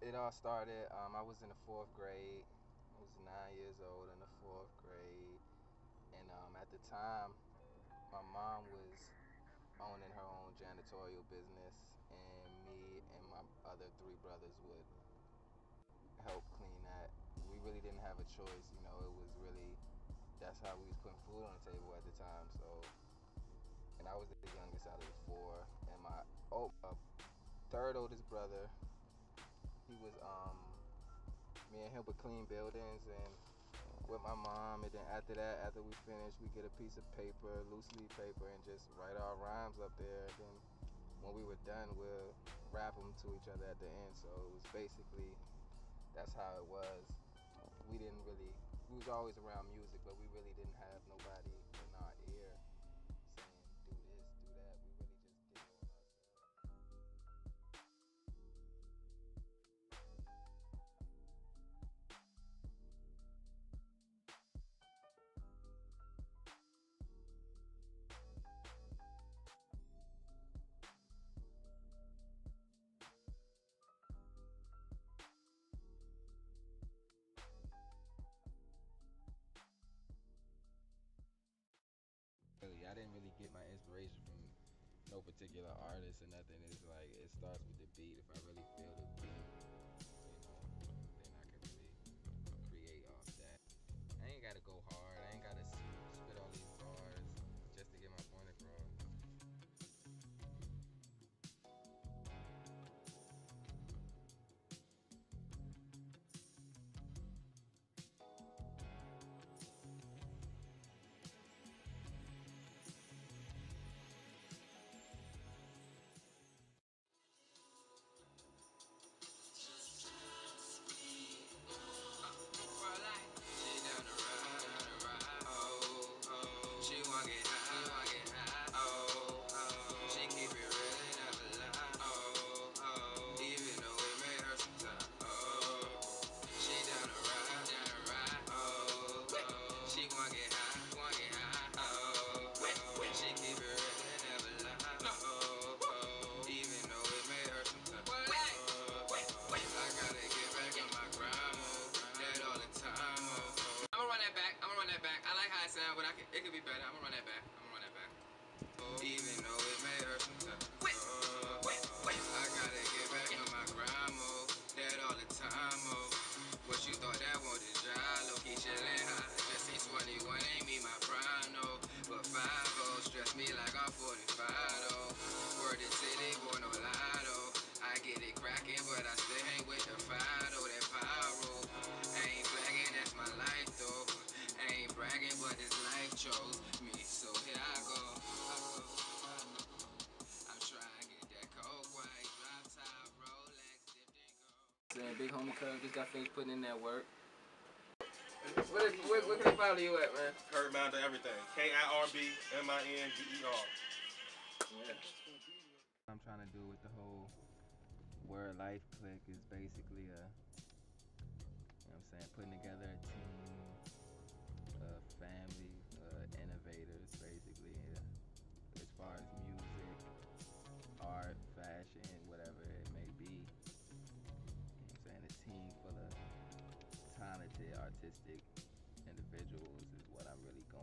It all started, I was in the 4th grade. I was 9 years old in the 4th grade. And at the time, my mom was owning her own janitorial business, and me and my other 3 brothers would help clean that. We really didn't have a choice, you know. It was really, that's how we was putting food on the table at the time. So, and I was the youngest out of the 4, and my third oldest brother, he was me and him would clean buildings and with my mom, and then after that, after we finished, we get a piece of paper, loose leaf paper, and just write our rhymes up there. And then when we were done, we'll rap them to each other at the end. So it was basically, that's how it was. We was always around music, but we really didn't have nobody in our ear saying do this, do that. We really just did it on ourselves. Really, I didn't really get my inspiration from no particular artist or nothing. It's like it starts with the beat. If I really feel the beat, then I can really create off that. I ain't gotta go hard. I ain't gotta spit all these bars just to get my point across. But it could be better. I'm gonna run that back. Even though it may hurt sometimes. I gotta get back on my grind mode. That all the time, oh. What you thought that was the job? Low key chillin' high. Just ain't 21, ain't me my prime, no. But 5-0 stress me like I'm 45, though. Word to city, boy, no lie, though. I get it crackin', but I still hang with the fire, though. That pyro. I ain't flagging, that's my life, though. I ain't bragging, but this life chose me. So here I go. I'm trying to get that cold white drop top Rolex dipped in gold. Big homie Cub just got finished putting in that work. Where can I follow you at, man? Kurt Mounder everything. KIRBMINDER. Yeah. I'm trying to do with the whole WurdLyfe Clique is basically a, you know what I'm saying, putting together a team, a family, innovators, basically, as far as music, art, fashion, whatever it may be. You know what I'm saying? A team full of talented, artistic individuals is what I'm really going